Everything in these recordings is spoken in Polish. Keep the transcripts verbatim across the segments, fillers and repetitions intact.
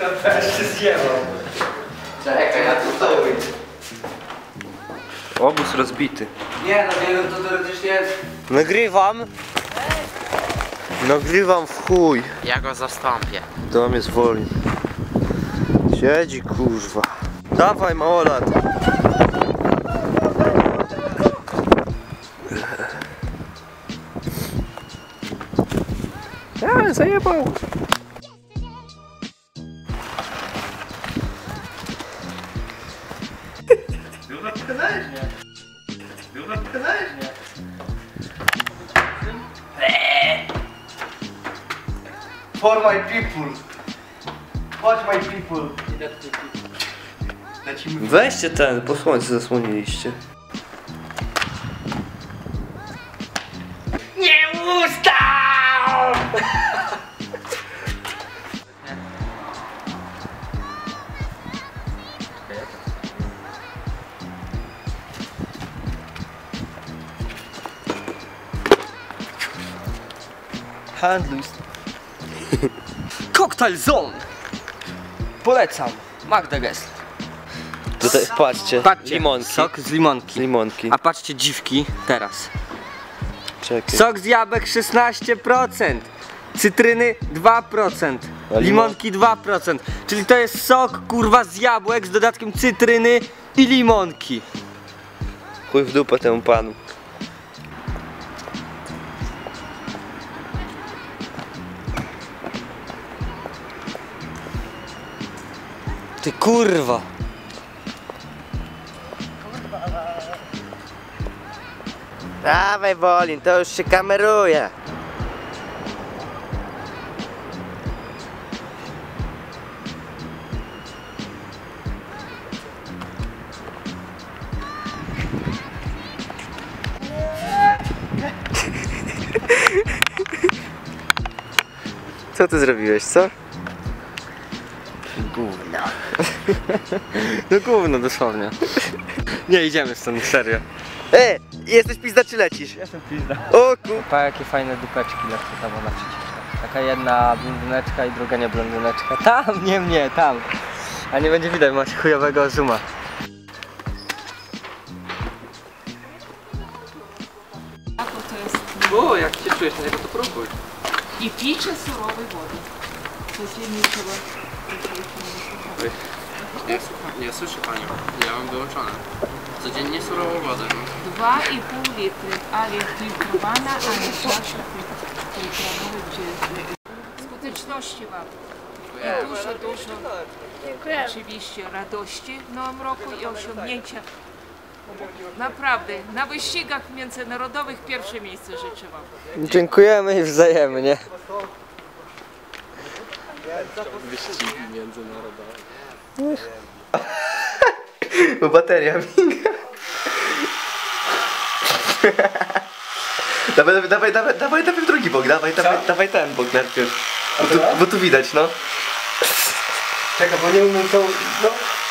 Też się zjebał. Czekaj, ja tu stoję. Obóz rozbity. Nie, no nie wiem, to teoretycznie... Nagrywam. Nagrywam w chuj. Ja go zastąpię. Dom jest wolny. Siedzi kurwa. Dawaj małolat. Ja, zajebał. Był na potężnie. Był na potężnie. For my people. Watch my people. Lecimy. Weźcie ten, po słońcu zasłoniliście. Nie ustał! Handluj. Cocktail Zone! Polecam. Magda Gessler. Tutaj, patrzcie, Patrzcie, limonki. sok z limonki. Z limonki. A patrzcie dziwki teraz. Czekaj. Sok z jabłek szesnaście procent. Cytryny dwa procent. A limon- Limonki dwa procent. Czyli to jest sok kurwa z jabłek z dodatkiem cytryny i limonki. Chuj w dupę temu panu. Ty kurwa. Dawaj Wolin, to już się kameruje. Co ty zrobiłeś, co? Gówno. No gówno dosłownie. Nie idziemy stąd, serio. E, jesteś pizda czy lecisz? Jestem pizda. O ku... Pa, jakie fajne dupeczki lecą tam naprzeciwko. Taka jedna blondyneczka i druga nie blondyneczka. Tam, nie mnie, tam. A nie będzie widać, macie chujowego zooma. To jest O, jak się czujesz, to to próbuj. i picie surowej wody. Codziennie trzeba. Nie, nie słyszę panią. Ja mam wyłączone. Codziennie surową wodę. dwa i pół litry, ale filtrowana, a nie czasza filtrowana, gdzie skuteczności wam. I dużo, dużo oczywiście radości w nowym roku i osiągnięcia. Naprawdę, na wyścigach międzynarodowych pierwsze miejsce życzę wam. Dziękujemy i wzajemnie. Wyścigi międzynarodowe. Bo bateria miga. Dawaj, dawaj, dawaj, dawaj, dawaj, dawaj w drugi bok, dawaj, dawaj, dawaj ten bok najpierw. Bo tu, bo tu widać, no. Czekaj, bo nie umiem to... No.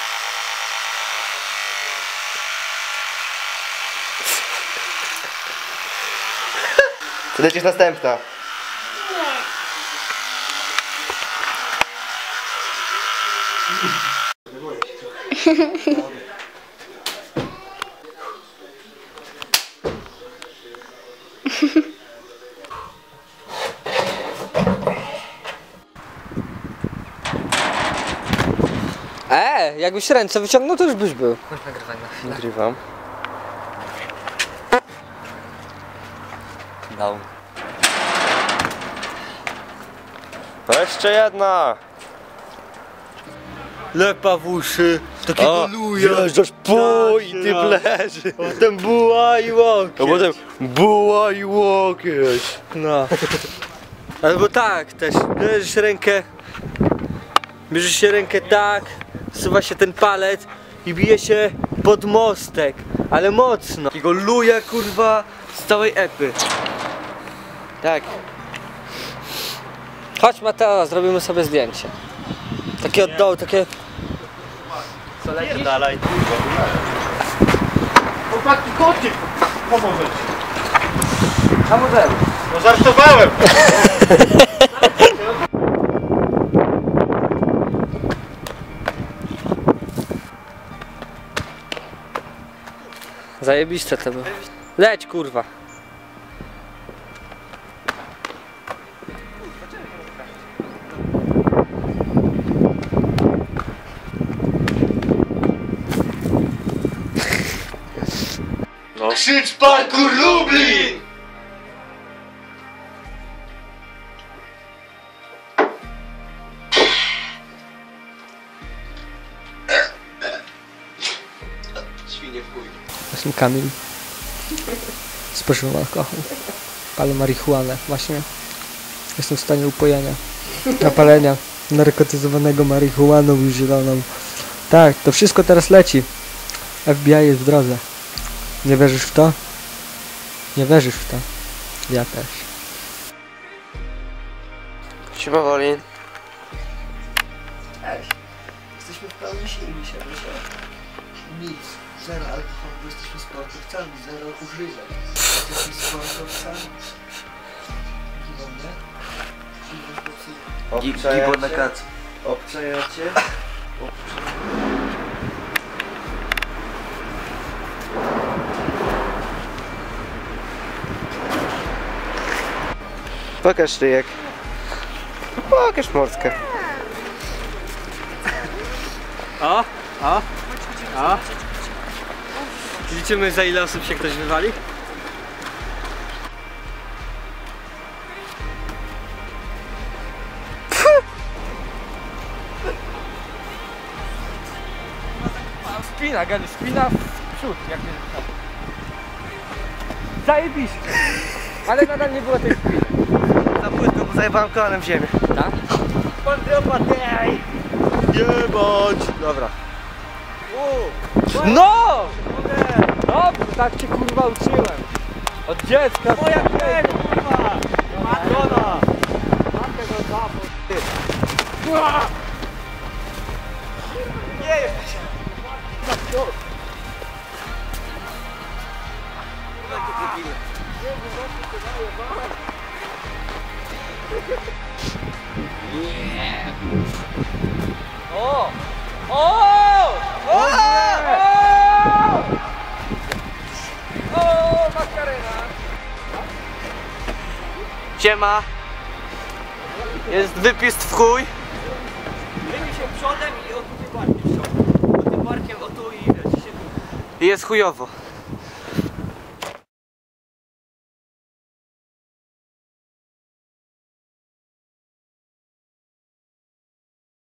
To lecisz następna. E, jakbyś ręce wyciągnął, to już byś był. Nagrywaj na chwilę. Nagrywam. Down. To jeszcze jedna. Lepa w uszy, takiego luja. Jeżdżasz po i ty leży. Potem buła i łokieć. A potem buła i łokieć. No. Albo tak też, bierzesz rękę, bierzesz się rękę tak, zsuwa się ten palec i bije się pod mostek, ale mocno. Takiego luja kurwa z całej epy. Tak. Chodź Mateo, zrobimy sobie zdjęcie. Takie od dołu, takie... Co lecisz? Dalej. Chłopaki, koty! Pomoże ci. A modelu. No żartowałem! Zajebiste to było. Leć kurwa. Krzycz parkour Lublin! Świnie w chuj. Jestem Kamil. Spożywam alkohol. Palę marihuanę. Właśnie jestem w stanie upojenia. Napalenia narkotyzowanego marihuaną i zieloną. Tak, to wszystko teraz leci. F B I jest w drodze. Nie wierzysz w to? Nie wierzysz w to? Ja też. Siema Wolin. Ej, jesteśmy w pełni sił dzisiaj, że nic, zero alkoholu, bo jesteśmy sportowcami, zero używek. Jesteśmy sportowcami. Giwon, nie? Giwon na kacu. Obczajacie? Pokaż ryjek. Pokaż morskę. O, o, o. Liczymy, za ile osób się ktoś wywali? Spina, Gary, spina w przód, jak nie zajebiście. Ale nadal nie było tej spiny. Za płytko, bo zajebałem kolanem w ziemię. Tak? Podrobatej! Nie bądź! Dobra. No! Dobrze, tak cię kurwa uczyłem. Od dziecka. Moja kurwa! Matrona! Matkę go zapo. Nie jesteś! O! O! O! O! Makarena! Siema! Jest wypis w chuj. Wyjmij się przodem i o tu tym barkiem przodem. O tym barkiem o tu i wiesz się. Jest chujowo.